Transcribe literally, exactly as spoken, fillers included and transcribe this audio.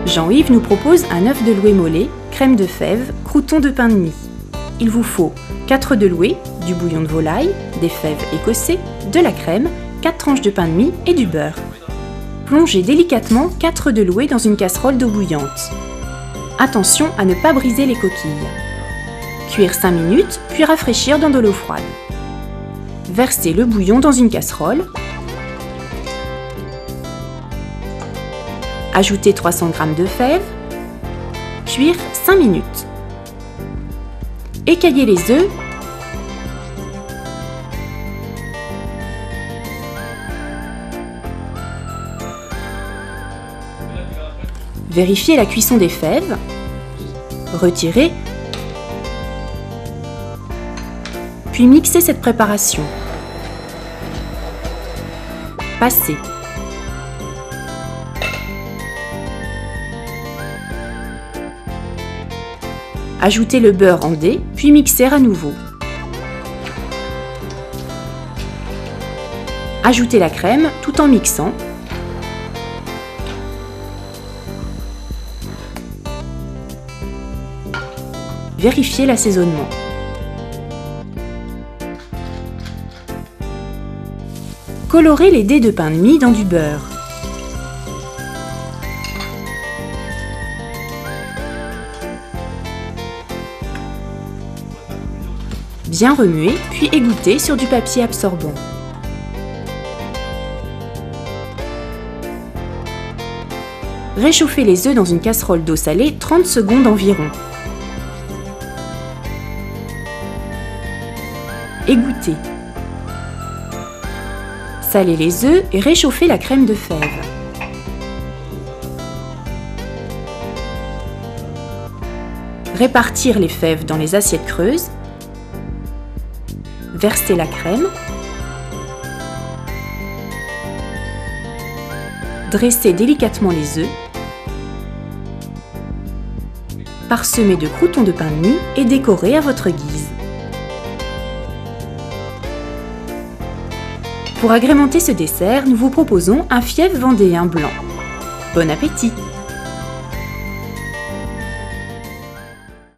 Jean-Yves nous propose un œuf de loué mollet, crème de fèves, croûtons de pain de mie. Il vous faut quatre œufs de loué, du bouillon de volaille, des fèves écossais, de la crème, quatre tranches de pain de mie et du beurre. Plongez délicatement quatre œufs de loué dans une casserole d'eau bouillante. Attention à ne pas briser les coquilles. Cuire cinq minutes, puis rafraîchir dans de l'eau froide. Versez le bouillon dans une casserole. Ajoutez trois cents grammes de fèves. Cuire cinq minutes. Écaillez les œufs. Vérifiez la cuisson des fèves. Retirez. Puis mixez cette préparation. Passez. Ajoutez le beurre en dés, puis mixez à nouveau. Ajoutez la crème tout en mixant. Vérifiez l'assaisonnement. Colorez les dés de pain de mie dans du beurre. Bien remuer, puis égoutter sur du papier absorbant. Réchauffez les œufs dans une casserole d'eau salée trente secondes environ. Égouttez. Salez les œufs et réchauffez la crème de fèves. Répartir les fèves dans les assiettes creuses. Versez la crème. Dressez délicatement les œufs. Parsemez de croûtons de pain de mie et décorez à votre guise. Pour agrémenter ce dessert, nous vous proposons un fièvre vendéen blanc. Bon appétit!